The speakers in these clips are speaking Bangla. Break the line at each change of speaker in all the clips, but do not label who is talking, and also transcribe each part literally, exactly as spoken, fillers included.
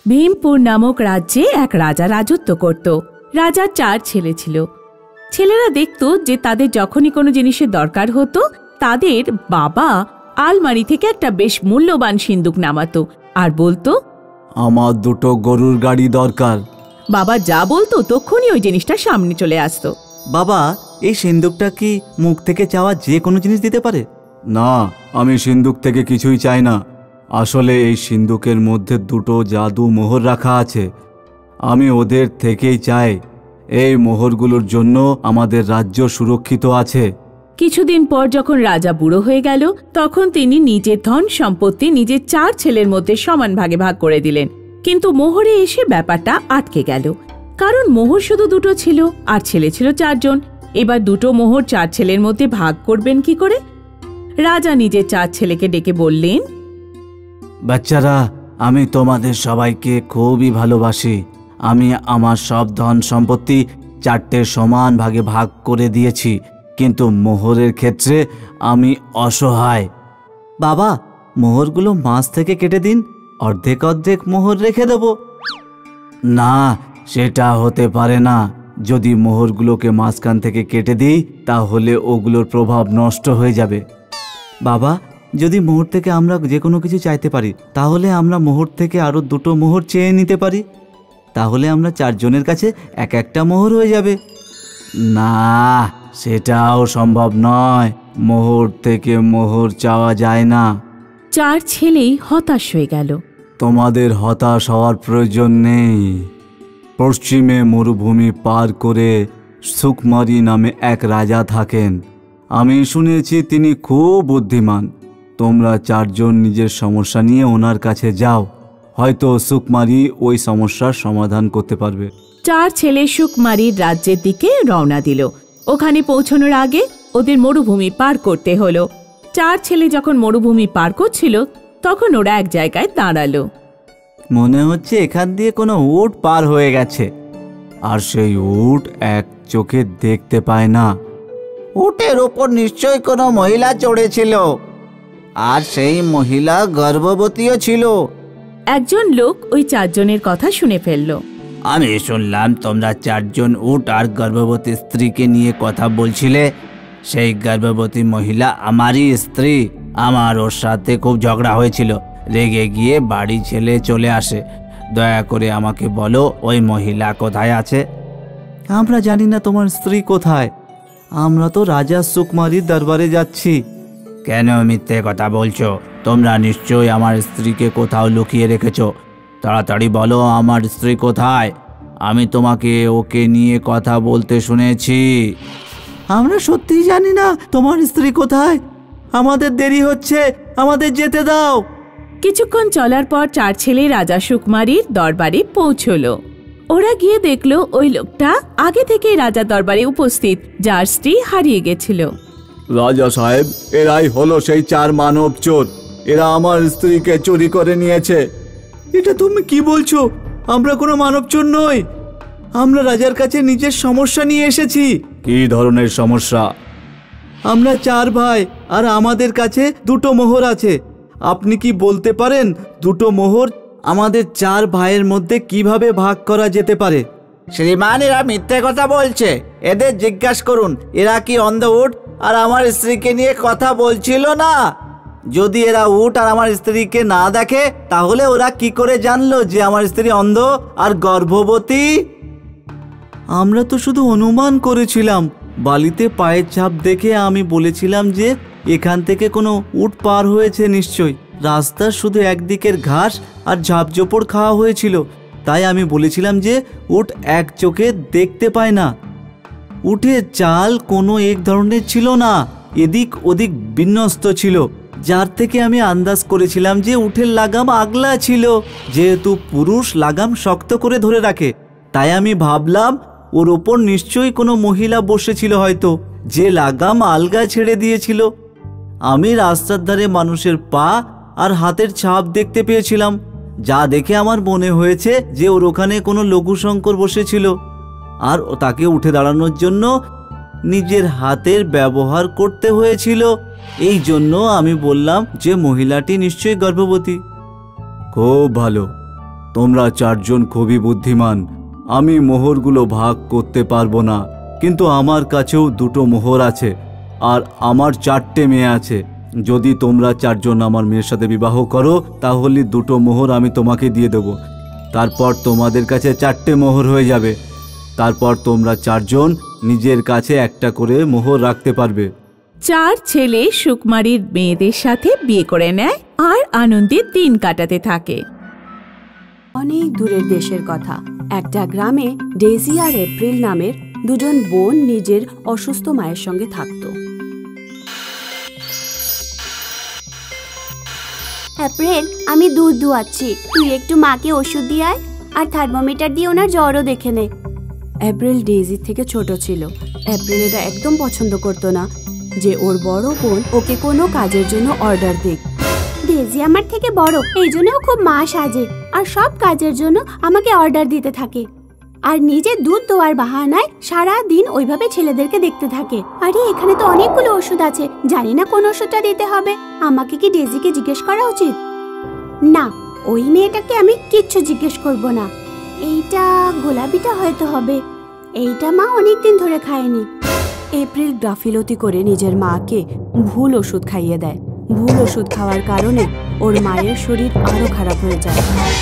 ভীমপুর নামক রাজ্যে এক রাজা রাজত্ব করত। রাজার চার ছেলে ছিল। ছেলেরা দেখত যে তাদের যখনই কোনো জিনিসের দরকার হতো তাদের বাবা আলমারি থেকে একটা বেশ মূল্যবান সিন্দুক নামাতো আর বলতো,
আমার দুটো গরুর গাড়ি দরকার।
বাবা যা বলতো তখনই ওই জিনিসটা সামনে চলে আসতো।
বাবা, এই সিন্দুকটা কি মুখ থেকে চাওয়া যে কোনো জিনিস দিতে পারে? না, আমি সিন্দুক থেকে কিছুই চাই না। আসলে এই সিন্দুকের মধ্যে দুটো জাদু মোহর রাখা আছে। আমি ওদের থেকেই চাই। এই মোহরগুলোর জন্য আমাদের রাজ্য সুরক্ষিত আছে।
কিছুদিন পর যখন রাজা বুড়ো হয়ে গেল তখন তিনি নিজের ধন সম্পত্তি নিজের চার ছেলের মধ্যে সমান ভাগে ভাগ করে দিলেন। কিন্তু মোহরে এসে ব্যাপারটা আটকে গেল, কারণ মোহর শুধু দুটো ছিল আর ছেলে ছিল চারজন। এবার দুটো মোহর চার ছেলের মধ্যে ভাগ করবেন কি করে? রাজা নিজের চার ছেলেকে ডেকে বললেন,
বাচ্চারা, আমি তোমাদের সবাইকে খুবই ভালোবাসি। আমি আমার সব ধন সম্পত্তি চারটে সমান ভাগে ভাগ করে দিয়েছি, কিন্তু মোহরের ক্ষেত্রে আমি অসহায়। বাবা, মোহরগুলো মাছ থেকে কেটে দিন, অর্ধেক অর্ধেক মোহর রেখে দেব। না, সেটা হতে পারে না। যদি মোহরগুলোকে মাঝখান থেকে কেটে দিই তাহলে ওগুলোর প্রভাব নষ্ট হয়ে যাবে। বাবা, যদি মোহর থেকে আমরা যে কোনো কিছু চাইতে পারি তাহলে আমরা মোহর থেকে আরও দুটো মোহর চেয়ে নিতে পারি। তাহলে আমরা চারজনের কাছে এক একটা মোহর হয়ে যাবে। না, সেটাও সম্ভব নয়। মোহর থেকে মোহর চাওয়া যায় না।
চার ছেলেই হতাশ হয়ে গেল।
তোমাদের হতাশ হওয়ার প্রয়োজন নেই। পশ্চিমে মরুভূমি পার করে সুকুমারী নামে এক রাজা থাকেন। আমি শুনেছি তিনি খুব বুদ্ধিমান। তোমরা চারজন নিজের সমস্যা নিয়ে ওনার কাছে যাও, হয়তো সুকুমারী ওই সমস্যার সমাধান করতে পারবে।
চার ছেলে সুকুমারীর রাজ্যের দিকে রওনা দিল। ওখানে পৌঁছানোর আগে ওদের মরুভূমি পার করতে হলো। চার ছেলে যখন মরুভূমি পার করছিল তখন ওরা এক জায়গায় দাঁড়ালো।
মনে হচ্ছে এখান দিয়ে কোনো উট পার হয়ে গেছে, আর সেই উট এক চোখে দেখতে পায় না।
উটের উপর নিশ্চয়ই কোনো মহিলা চড়েছিল, আর সেই মহিলা গর্ভবতীও ছিল।
একজন লোক ওই চারজনের কথা শুনে ফেলল।
আমি শুনলাম তোমরা চারজন উট আর গর্ভবতী স্ত্রীকে নিয়ে কথা বলছিলে। সেই গর্ভবতী মহিলা আমারই স্ত্রী। আমার ওর সাথে খুব ঝগড়া হয়েছিল। রেগে গিয়ে বাড়ি ছেড়ে চলে আসে। দয়া করে আমাকে বলো ওই মহিলা কোথায় আছে?
আমরা জানি না তোমার স্ত্রী কোথায়। আমরা তো রাজা সুকুমারীর দরবারে যাচ্ছি।
কেন মিথ্যে কথা বলছো? তোমরা নিশ্চয়ই আমার স্ত্রীকে কোথাও লুকিয়ে রেখেছো। তাড়াতাড়ি বলো আমার স্ত্রী কোথায়। আমি তোমাকে ওকে নিয়ে কথা বলতে শুনেছি।
আমরা সত্যিই জানি না তোমার স্ত্রী কোথায়। আমাদের দেরি হচ্ছে, আমাদের যেতে দাও।
কিছুক্ষণ চলার পর চার ছেলে রাজা সুকুমারীর দরবারে পৌঁছলো। ওরা গিয়ে দেখলো ওই লোকটা আগে থেকেই রাজা দরবারে উপস্থিত, যার স্ত্রী হারিয়ে গেছিল।
রাজা সাহেব, এরাই হলো সেই চার মানব চোর। এরা আমার স্ত্রীকে চুরি করে নিয়েছে। এটা তুমি কি বলছো? আমরা কোনো মানব চোর নই। আমরা রাজার কাছে নিজের সমস্যা নিয়ে এসেছি। কি ধরনের সমস্যা? আমরা চার ভাই আর আমাদের কাছে দুটো মোহর আছে। আপনি কি বলতে পারেন দুটো মোহর আমাদের চার ভাইয়ের মধ্যে কিভাবে ভাগ করা যেতে পারে?
শ্রীমান, এরা মিথ্যে কথা বলছে। এদের জিজ্ঞাসা করুন, এরা কি অন্ধ উট আর আমার স্ত্রীকে নিয়ে কথা বলছিল না? যদি এরা উট আর আমার স্ত্রীকে না দেখে তাহলে ওরা কি করে জানলো যে আমার স্ত্রী অন্ধ আর গর্ভবতী?
আমরা তো শুধু অনুমান করেছিলাম। বালিতে পায়ের ছাপ দেখে আমি বলেছিলাম যে এখান থেকে কোনো উট পার হয়েছে নিশ্চয়ই। রাস্তার শুধু একদিকের ঘাস আর ঝাপঝোপড় খাওয়া হয়েছিল, তাই আমি বলেছিলাম যে উট এক চোখে দেখতে পায় না। উটের চাল কোনো এক ধরনের ছিল না, এদিক ওদিক বিন্যস্ত ছিল, যার থেকে আমি আন্দাজ করেছিলাম যে উটের লাগাম আগলা ছিল। যেহেতু পুরুষ লাগাম শক্ত করে ধরে রাখে, তাই আমি ভাবলাম ওর ওপর নিশ্চয়ই কোনো মহিলা বসেছিল, হয়তো যে লাগাম আলগা ছেড়ে দিয়েছিল। আমি রাস্তার ধারে মানুষের পা আর হাতের ছাপ দেখতে পেয়েছিলাম, যা দেখে আমার মনে হয়েছে যে ওর ওখানে কোনো লঘুশঙ্কর বসেছিল, আর তাকে উঠে দাঁড়ানোর জন্য নিজের হাতের ব্যবহার করতে হয়েছিল। এই জন্য আমি বললাম যে মহিলাটি নিশ্চয়ই গর্ভবতী। খুব ভালো, তোমরা চারজন খুবই বুদ্ধিমান। আমি মোহরগুলো ভাগ করতে পারবো না, কিন্তু আমার কাছেও দুটো মোহর আছে আর আমার চারটে মেয়ে আছে। যদি তোমরা চারজন আমার মেয়ের সাথে বিবাহ করো তাহলে দুটো মোহর আমি তোমাকে দিয়ে দেব। তারপর তোমাদের কাছে চারটে মোহর হয়ে যাবে। তারপর তোমরা চারজন নিজের কাছে একটা করে মোহর রাখতে পারবে।
চার ছেলে সুকুমারীর মেয়েদের সাথে বিয়ে করে নেয় আর আনন্দে দিন কাটাতে থাকে।
অনেক দূরের দেশের কথা। একটা গ্রামে ডেজি আর এপ্রিল নামের দুজন বোন নিজের অসুস্থ মায়ের সঙ্গে থাকতো।
এপ্রিল, আমি দুধ দুয়াচ্ছি, তুই একটু মাকে ওষুধ দিয়ে আয় আর থার্মোমিটার দিয়ে ওনার জ্বরও দেখে নে।
এপ্রিল ডেজির থেকে ছোট ছিল। এপ্রিল এটা একদম পছন্দ করতো না যে ওর বড় বোন ওকে কোনো কাজের জন্য অর্ডার দিক।
ডেজি আমার থেকে বড়, এই জন্য খুব মা সাজে আর সব কাজের জন্য আমাকে অর্ডার দিতে থাকে, আর নিজে দুধ দোয়ার বাহানায় সারা দিন ওইভাবে ছেলেদেরকে দেখতে থাকে। আরে এখানে তো অনেকগুলো ওষুধ আছে, জানি না কোন ওষুধটা দিতে হবে। আমাকে কি ডেজিকে জিজ্ঞেস করা উচিত? না, ওই মেয়েটাকে আমি কিচ্ছু জিজ্ঞেস করব না। এইটা গোলাপিটা হয়তো হবে, এইটা মা অনেকদিন ধরে খায়নি।
এপ্রিল গাফিলতি করে নিজের মাকে ভুল ওষুধ খাইয়ে দেয়। ভুল ওষুধ খাওয়ার কারণে ওর মায়ের শরীর আরো খারাপ হয়ে যায়।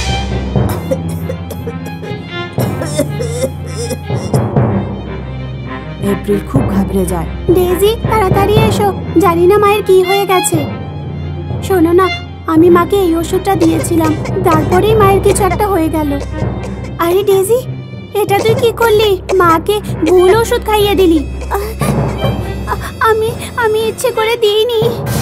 এপ্রিল খুব ঘাবড়ে যায়।
ডেজি, তাড়াতাড়ি এসো, জানি না মায়ের কি হয়ে গেছে। শোনো না, আমি মাকে এই ওষুধটা দিয়েছিলাম, তারপরেই মায়ের কিছু একটা হয়ে গেল। আরে ডেজি, এটা তুই কি করলি? মাকে ভুল ওষুধ খাইয়ে দিলি। আমি আমি ইচ্ছে করে দিইনি।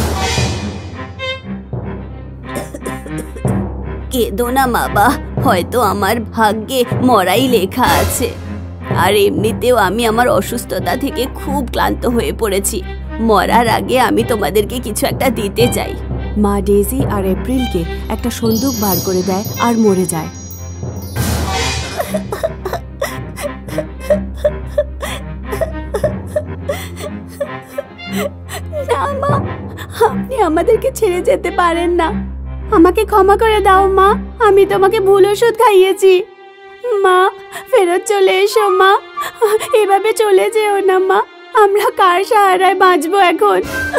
কেঁদো না বাবা, হয়তো আমার ভাগ্যে মরাই লেখা আছে। আর এমনিতেও আমি আমার অসুস্থতা থেকে খুব ক্লান্ত হয়ে পড়েছি। মরার আগে আমি তোমাদেরকে কিছু একটা দিতে চাই। মা ডেজি আর এপ্রিলকে একটা সন্দুক বার করে দেয় আর মরে যায়।
না মা, আপনি আমাদেরকে ছেড়ে যেতে পারেন না। আমাকে ক্ষমা করে দাও মা, আমি তোমাকে ভুল ওষুধ খাইয়েছি। মা, ফেরত চলে এসো মা, এভাবে চলে যেও না মা। আমরা কার সাহারায় বাঁচবো এখন?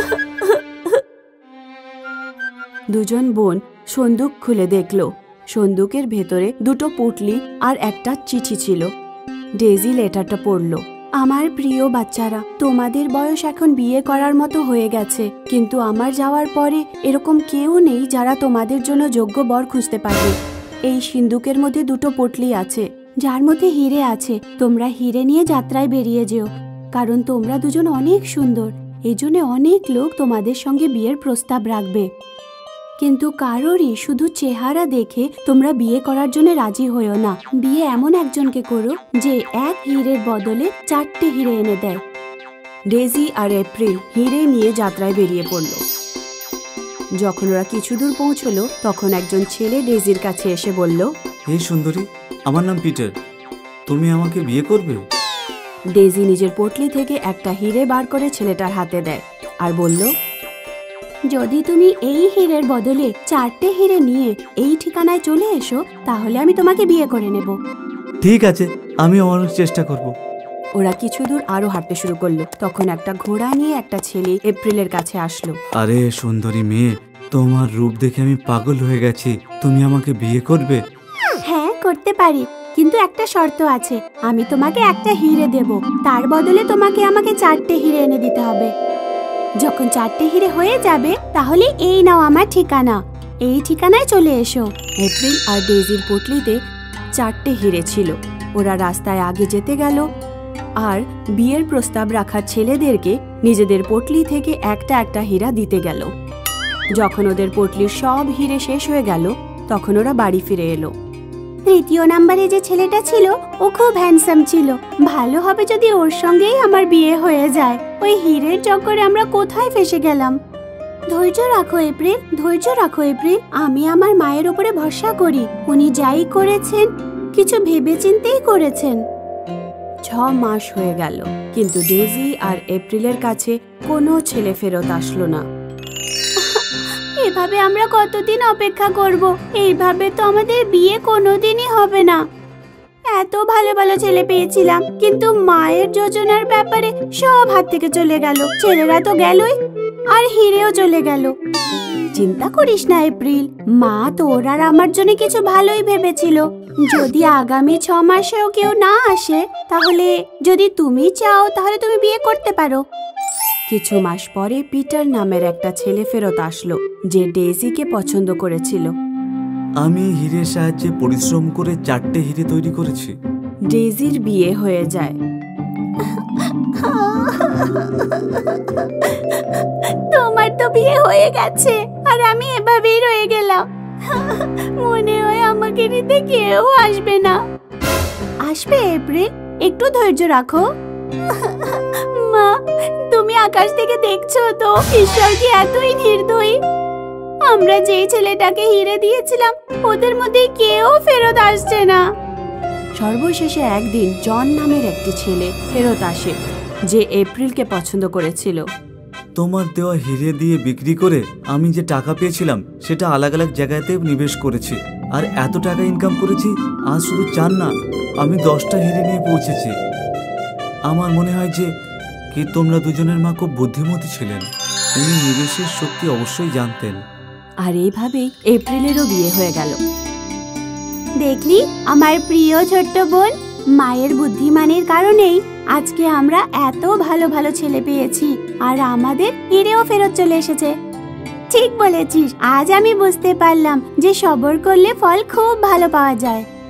দুজন বোন সন্দুক খুলে দেখলো। সন্দুকের ভেতরে দুটো পুটলি আর একটা চিঠি ছিল। ডেজি লেটারটা পড়ল। আমার প্রিয় বাচ্চারা, তোমাদের বয়স এখন বিয়ে করার মতো হয়ে গেছে, কিন্তু আমার যাওয়ার পরে এরকম কেউ নেই যারা তোমাদের জন্য যোগ্য বর খুঁজতে পারবে। এই সিন্দুকের মধ্যে দুটো পটলি আছে,
যার মধ্যে হিরে আছে। তোমরা হিরে নিয়ে যাত্রায় বেরিয়ে যেও, কারণ তোমরা দুজন অনেক সুন্দর। এই জন্য অনেক লোক তোমাদের সঙ্গে বিয়ের প্রস্তাব রাখবে, কিন্তু কারোরই শুধু চেহারা দেখে তোমরা বিয়ে করার জন্য রাজি হয়েও না। বিয়ে এমন একজনকে করো যে এক হিরের বদলে চারটে হিরে এনে দেয়।
ডেজি আর এপ্রিল হিরে নিয়ে যাত্রায় বেরিয়ে পড়ল। যখন ওরা কিছু দূর পৌঁছলো তখন একজন ছেলে ডেজির কাছে এসে বলল,
হে সুন্দরী, আমার নাম পিটার, তুমি আমাকে বিয়ে করবে?
ডেজি নিজের পটলি থেকে একটা হিরে বার করে ছেলেটার হাতে দেয় আর বলল,
যদি তুমি এই হিরের বদলে চারটে হিরে নিয়ে এই ঠিকানায় চলে এসো তাহলে আমি তোমাকে বিয়ে করে নেব।
ঠিক আছে, আমি অনেক চেষ্টা করব।
ওরা কিছু দূর আরো হাঁটতে শুরু করলো। তখন একটা ঘোড়া নিয়ে একটা ছেলে এপ্রিলের কাছে আসলো।
আরে সুন্দরী মেয়ে, তোমার রূপ দেখে আমি পাগল হয়ে গেছি, তুমি আমাকে বিয়ে করবে?
হ্যাঁ, করতে পারি, কিন্তু একটা শর্ত আছে। আমি তোমাকে একটা হিরে দেব, তার বদলে তোমাকে আমাকে চারটে হিরে এনে দিতে হবে। যখন চারটে হিরে হয়ে যাবে তাহলে এই নাও আমার ঠিকানা, এই ঠিকানায় চলে এসো।
এপ্রিল আর ডেজির পটলিতে চারটে হিরে ছিল। ওরা রাস্তায় আগে যেতে গেল আর বিয়ের প্রস্তাব রাখার ছেলেদেরকে নিজেদের পটলি থেকে একটা একটা হীরা দিতে গেল। যখন ওদের পটলির সব হিরে শেষ হয়ে গেল তখন ওরা বাড়ি ফিরে এলো।
তৃতীয় নাম্বারে যে ছেলেটা ছিল ও খুব হ্যান্ডসাম ছিল। ভালো হবে যদি ওর সঙ্গেই আমার বিয়ে হয়ে যায়। ওই হীরের চক্করে আমরা কোথায় ফেসে গেলাম। ধৈর্য রাখো এপ্রিল, ধৈর্য রাখো এপ্রিল। আমি আমার মায়ের উপরে ভরসা করি, উনি যাই করেছেন কিছু ভেবেচিন্তেই করেছেন।
ছ মাস হয়ে গেল, কিন্তু ডেজি আর এপ্রিলের কাছে কোনো ছেলে ফেরত আসলো না।
এভাবে আমরা কতদিন অপেক্ষা করব? এইভাবে তো আমাদের বিয়ে কোনোদিনই হবে না। এত ভালো ভালো ছেলে পেয়েছিলাম, কিন্তু মায়ের যোজনার ব্যাপারে সব হাত থেকে চলে গেল। ছেলেরা তো গেলই, আর হিরেও চলে গেল। চিন্তা করিস না এপ্রিল, মা তোর আর আমার জন্য কিছু ভালোই ভেবেছিল। যদি আগামী ছ মাসেও কেউ না আসে, তাহলে যদি তুমি চাও তাহলে তুমি বিয়ে করতে পারো।
কিছু মাস পরে পিটার নামের একটা ছেলে ফেরত আসলো, যে ডেইজিকে পছন্দ করেছিল।
আমি হিরের সাহায্যে পরিশ্রম করে চারটে হিরে তৈরি করেছি।
ডেইজির বিয়ে হয়ে যায়।
তোমার তো বিয়ে হয়ে গেছে, আর আমি এভাবেই রয়ে গেলাম। মনে হয় আমাকে নিতে কেউ আসবে না। আসবে এপ্রিল, একটু ধৈর্য রাখো। মা, তুমি আকাশ থেকে দেখছো তো ঈশ্বর কি এতই নির্দয়ী? আমরা যেই ছেলেটাকে হিরে দিয়েছিলাম, ওদের মধ্যে কেউ ফেরত আসছে না।
সর্বশেষে একদিন জন নামের একটি ছেলে ফেরত আসে, যে এপ্রিলকে পছন্দ করেছিল।
তোমার দেওয়া হিরে দিয়ে বিক্রি করে আমি যে টাকা পেয়েছিলাম সেটা আলাদা আলাদা জায়গাতে নিবেশ করেছি, আর এত টাকা ইনকাম করেছি। আজ শুধু চার না, আমি দশটা হিরে নিয়ে পৌঁছেছি। আমার মনে হয় যে কি তোমরা দুজনের মা খুব বুদ্ধিমতী ছিলেন। উনি নিবেশের শক্তি অবশ্যই জানতেন।
আর এইভাবেই এপ্রিলেরও বিয়ে হয়ে গেল।
দেখলি আমার প্রিয় ছোট্ট বোন, মায়ের বুদ্ধিমানের কারণেই আজকে আমরা এত ভালো ভালো ছেলে পেয়েছি, আর আমাদের হিরেও ফেরত চলে এসেছে। ঠিক বলেছিস, আজ আমি বুঝতে পারলাম যে সবর করলে ফল খুব ভালো পাওয়া যায়।